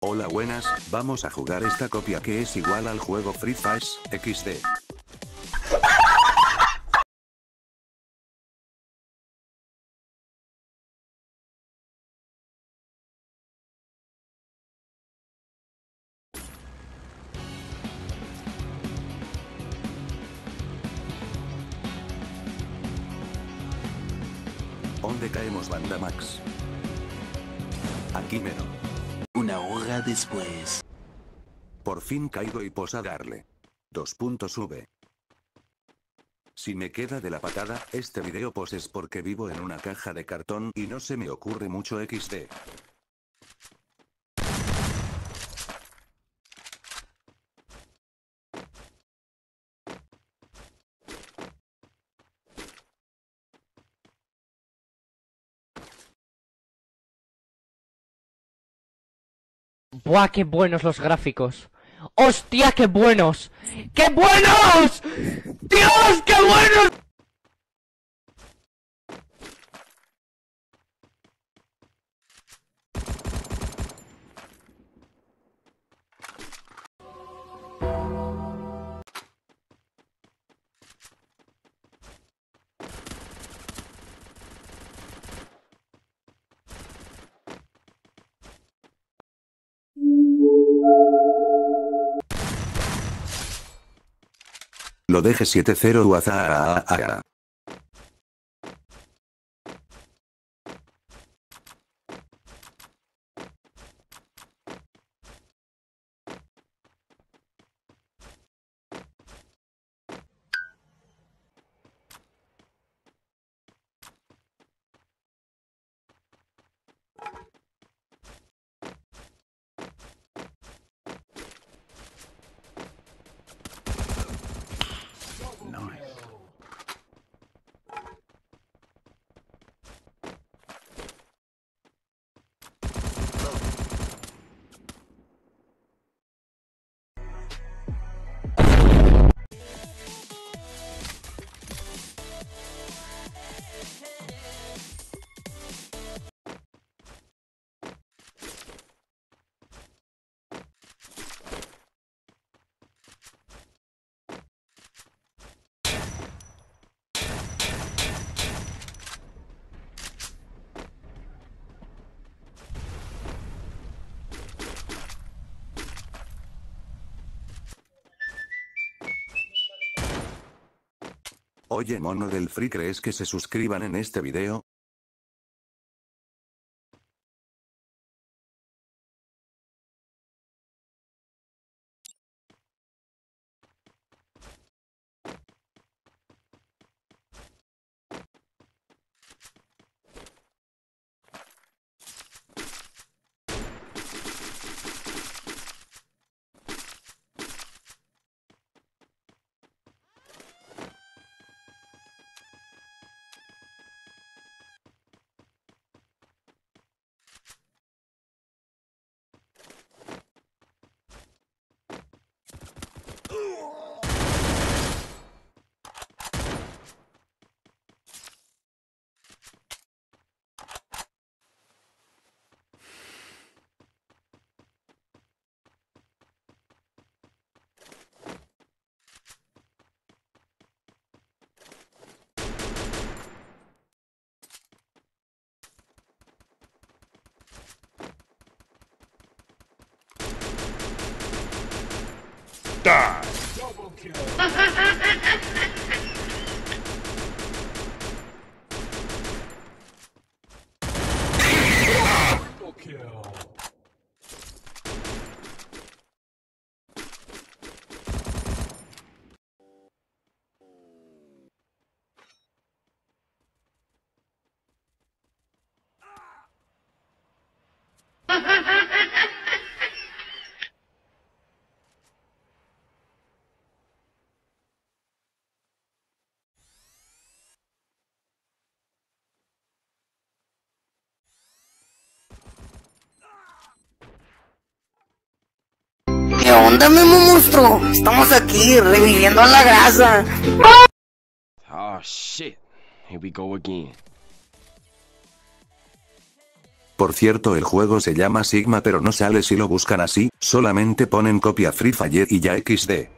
Hola buenas, vamos a jugar esta copia que es igual al juego Free Fire XD. ¿Dónde caemos, Banda Max? Aquí mero. Una hora después. Por fin caigo y posa darle. V. Si me queda de la patada, este video es porque vivo en una caja de cartón y no se me ocurre mucho XD. ¡Buah, qué buenos los gráficos! ¡Hostia, qué buenos! ¡Qué buenos! ¡Dios, qué buenos! Lo deje 7-0 Uaza. Oye mono del free, ¿crees que se suscriban en este video? Double kill. Triple kill. ¿Qué onda, Memo monstruo? Estamos aquí reviviendo a la grasa. Oh shit. Here we go again. Por cierto, el juego se llama Sigma pero no sale si lo buscan así, solamente ponen copia Free Fire y ya XD.